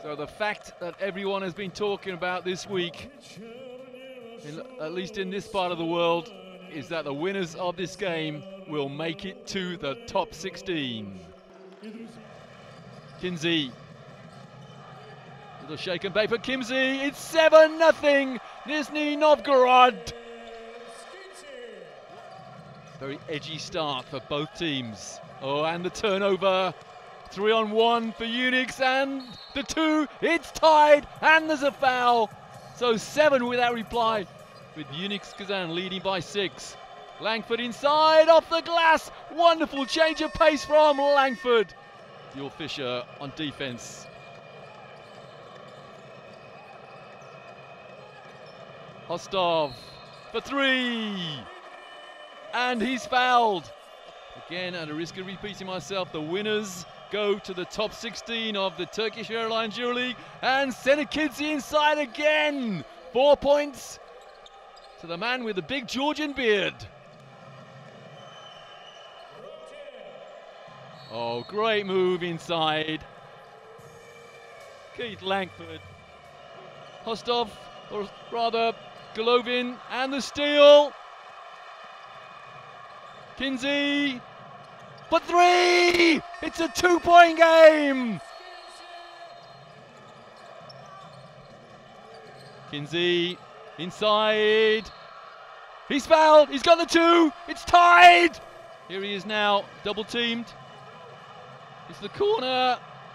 So the fact that everyone has been talking about this week, at least in this part of the world, is that the winners of this game will make it to the top 16. Kinsey. Little shake and bake for Kinsey. It's 7-0. Nizhny Novgorod. Very edgy start for both teams. Oh, and the turnover. 3-on-1 for Unics, and the 2, it's tied, and there's a foul. So 7 without reply, with Unics Kazan leading by 6. Langford inside, off the glass. Wonderful change of pace from Langford. Dior Fischer on defense. Khvostov for 3. And he's fouled. Again, at a risk of repeating myself, the winners go to the top 16 of the Turkish Airlines EuroLeague, and Tarence Kinsey inside again. 4 points to the man with the big Georgian beard. Oh, great move inside. Keith Langford. Khvostov, or rather Golovin, and the steal. Kinsey for 3! It's a 2-point game! Kinsey inside. He's fouled, he's got the 2, it's tied! Here he is now, double teamed. It's the corner.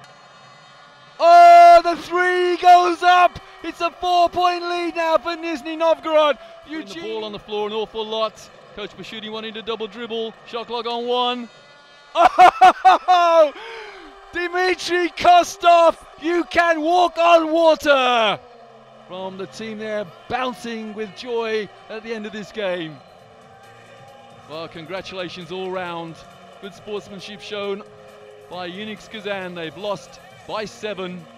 Oh, the 3 goes up! It's a 4-point lead now for Nizhny Novgorod. Putting the ball on the floor an awful lot. Coach Bashuti wanting to double dribble. Shot clock on 1. Oh! Dmitry Khvostov, you can walk on water! From the team there, bouncing with joy at the end of this game. Well, congratulations all round. Good sportsmanship shown by Unics Kazan. They've lost by 7.